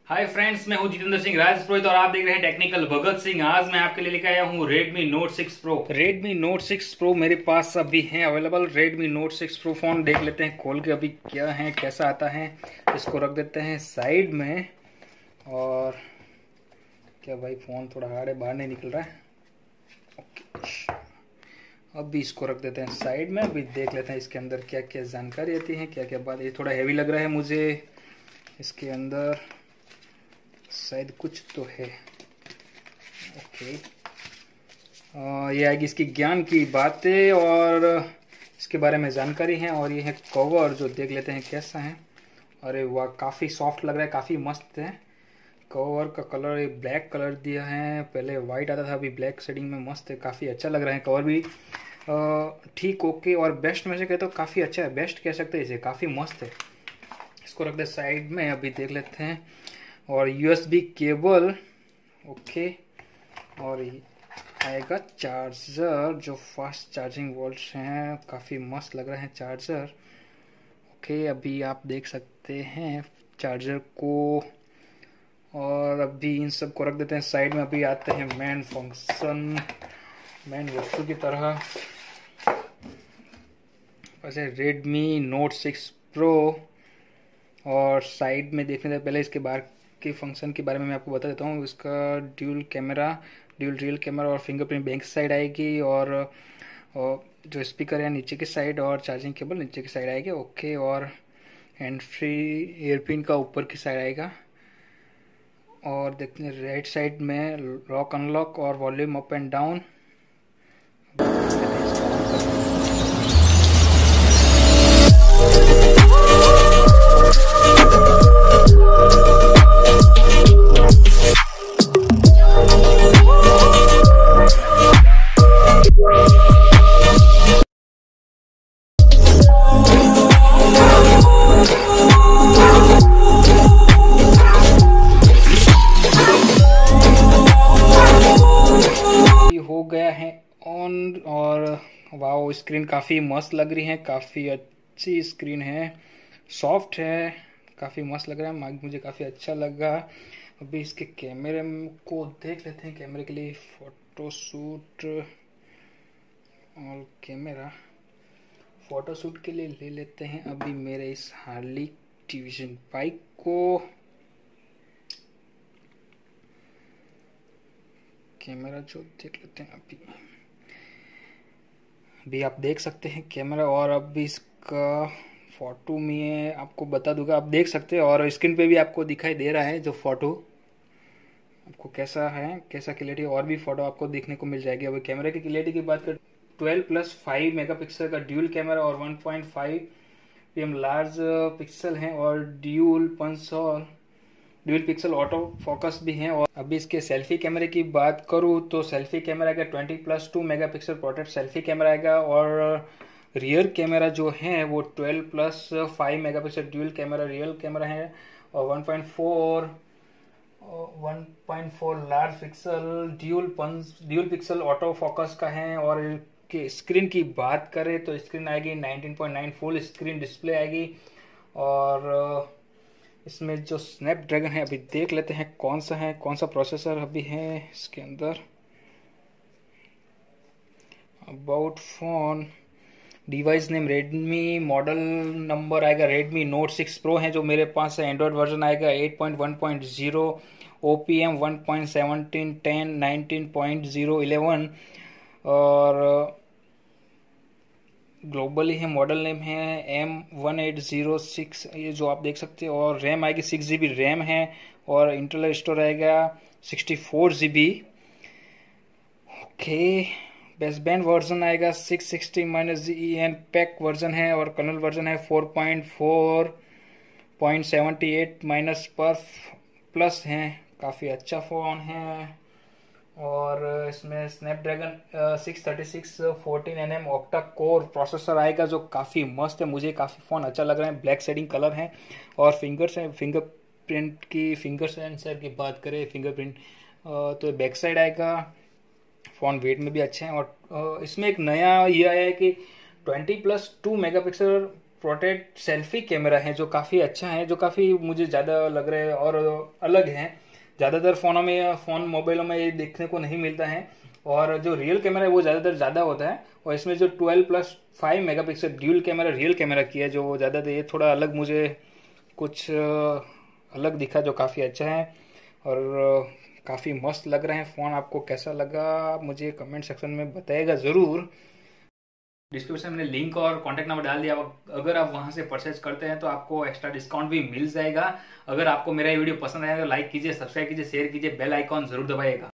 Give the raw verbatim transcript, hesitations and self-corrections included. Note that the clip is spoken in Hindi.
हाय फ्रेंड्स, मैं हूं जितेंद्र सिंह राजपुरोहित और आप देख रहे हैं टेक्निकल भगत सिंह। आज मैं आपके लिए लेकर आया हूं Redmi Note six Pro। Redmi Note six Pro मेरे पास अभी है available. Redmi Note six Pro phone देख लेते हैं खोल के अभी क्या है, कैसा आता है। इसको रख देते हैं साइड में। और क्या भाई, फोन थोड़ा हार्ड है, बाहर नहीं निकल रहा है। ओके, अभी इसको रख देते हैं साइड में। अभी देख लेते हैं इसके अंदर क्या क्या जानकारी आती है, क्या क्या बात। ये थोड़ा हैवी लग रहा है मुझे। इसके अंदर शायद कुछ तो है। ओके, आ, ये आएगी इसकी ज्ञान की बातें और इसके बारे में जानकारी है। और ये है कवर, जो देख लेते हैं कैसा है। अरे वाह, काफ़ी सॉफ्ट लग रहा है, काफ़ी मस्त है। कवर का कलर ये ब्लैक कलर दिया है, पहले वाइट आता था, अभी ब्लैक शेडिंग में मस्त है, काफ़ी अच्छा लग रहा है। कवर भी ठीक ओके। और बेस्ट में से कहते तो काफ़ी अच्छा है, बेस्ट कह सकते हैं इसे, काफ़ी मस्त है। इसको रख दे साइड में। अभी देख लेते हैं। और यूएसबी केबल ओके। और आएगा चार्जर, जो फास्ट चार्जिंग वोल्ट्स हैं, काफ़ी मस्त लग रहा है चार्जर। ओके, अभी आप देख सकते हैं चार्जर को। और अभी इन सब को रख देते हैं साइड में। अभी आते हैं मेन फंक्शन, मेन वस्तु की तरह। वैसे Redmi Note सिक्स Pro। और साइड में देखने से पहले इसके बाहर के फंक्शन के बारे में मैं आपको बता देता हूँ। इसका dual camera, dual real camera और फिंगरप्रिंट बैंक साइड आएगी। और, और जो स्पीकर है नीचे की साइड, और चार्जिंग केबल नीचे की साइड आएगी। ओके, और हैंड फ्री एयरपिन का ऊपर की साइड आएगा। और देखते हैं राइट साइड में लॉक अनलॉक और वॉल्यूम अप एंड डाउन। हो गया है ऑन। और वाओ, स्क्रीन काफ़ी मस्त लग रही है, काफ़ी अच्छी स्क्रीन है, सॉफ्ट है, काफ़ी मस्त लग रहा है। मुझे काफ़ी अच्छा लगा। अभी इसके कैमरे को देख लेते हैं। कैमरे के लिए फ़ोटो शूट और कैमरा फ़ोटो शूट के लिए ले लेते हैं अभी मेरे इस हार्ली डिवीजन बाइक को। कैमरा जो देख लेते हैं अभी अभी आप देख सकते हैं कैमरा। और अभी इसका फोटो में आपको बता दूंगा, आप देख सकते हैं। और स्क्रीन पे भी आपको दिखाई दे रहा है जो फोटो आपको कैसा है, कैसा क्लियरिटी। और भी फोटो आपको देखने को मिल जाएगी। अभी कैमरे की क्लियरिटी की बात करें, ट्वेल्व प्लस फाइव मेगापिक्सल का ड्यूल कैमरा और one point five PM large pixel है। और ड्यूल पंच और ड्यूल पिक्सल ऑटो फोकस भी है। और अभी इसके सेल्फी कैमरे की बात करूँ तो सेल्फी कैमरा आएगा twenty plus two mega pixel portrait selfie camera आएगा। और रियर कैमरा जो है वो twelve plus five mega pixel dual camera real camera है। और one point four one point four large pixel dual punch dual pixel auto focus का है। और के स्क्रीन की बात करें तो स्क्रीन आएगी nineteen point nine full screen display आएगी। और इसमें जो स्नैपड्रैगन है, अभी देख लेते हैं कौन सा है, कौन सा प्रोसेसर अभी है इसके अंदर। About phone, device name Redmi, model number आएगा Redmi Note सिक्स Pro है जो मेरे पास है। एंड्रॉयड वर्जन आएगा eight point one point zero, OPM one point seventeen ten nineteen point zero eleven. और ग्लोबली है, मॉडल नेम है M one eight zero six, ये जो आप देख सकते हैं। और रैम आएगी सिक्स जी बी रैम है। और इंटरनल स्टोरेज आएगा sixty four G B. Okay, baseband version आएगा six sixty minus G N pack version है। और कर्नल वर्जन है four point four point seventy eight minus पर प्लस है, काफ़ी अच्छा फ़ोन है। और इसमें Snapdragon six thirty six fourteen N M octa core processor आएगा जो काफ़ी मस्त है, मुझे काफ़ी फ़ोन अच्छा लग रहा है। ब्लैक शेडिंग कलर है। और फिंगर से फिंगरप्रिंट की फिंगर सेंसर की बात करें, फिंगरप्रिंट तो बैक साइड आएगा। फ़ोन वेट में भी अच्छा है। और इसमें एक नया ये आया है कि twenty plus two mega pixel portrait selfie camera है जो काफ़ी अच्छा है, जो काफ़ी मुझे ज़्यादा लग रहा है और अलग है। ज़्यादातर फ़ोनों में, फ़ोन मोबाइलों में ये देखने को नहीं मिलता है। और जो रियल कैमरा है वो ज़्यादातर ज़्यादा होता है, और इसमें जो twelve plus five mega pixel dual camera real camera किया है जो ज़्यादातर, ये थोड़ा अलग मुझे कुछ अलग दिखा जो काफ़ी अच्छा है और काफ़ी मस्त लग रहे हैं फ़ोन। आपको कैसा लगा मुझे कमेंट सेक्शन में बताइएगा ज़रूर। डिस्क्रिप्शन में लिंक और कॉन्टैक्ट नंबर डाल दिया, अगर आप वहां से परचेज करते हैं तो आपको एक्स्ट्रा डिस्काउंट भी मिल जाएगा। अगर आपको मेरा ये वीडियो पसंद आया तो लाइक कीजिए, सब्सक्राइब कीजिए, शेयर कीजिए, बेल आइकॉन जरूर दबाइएगा।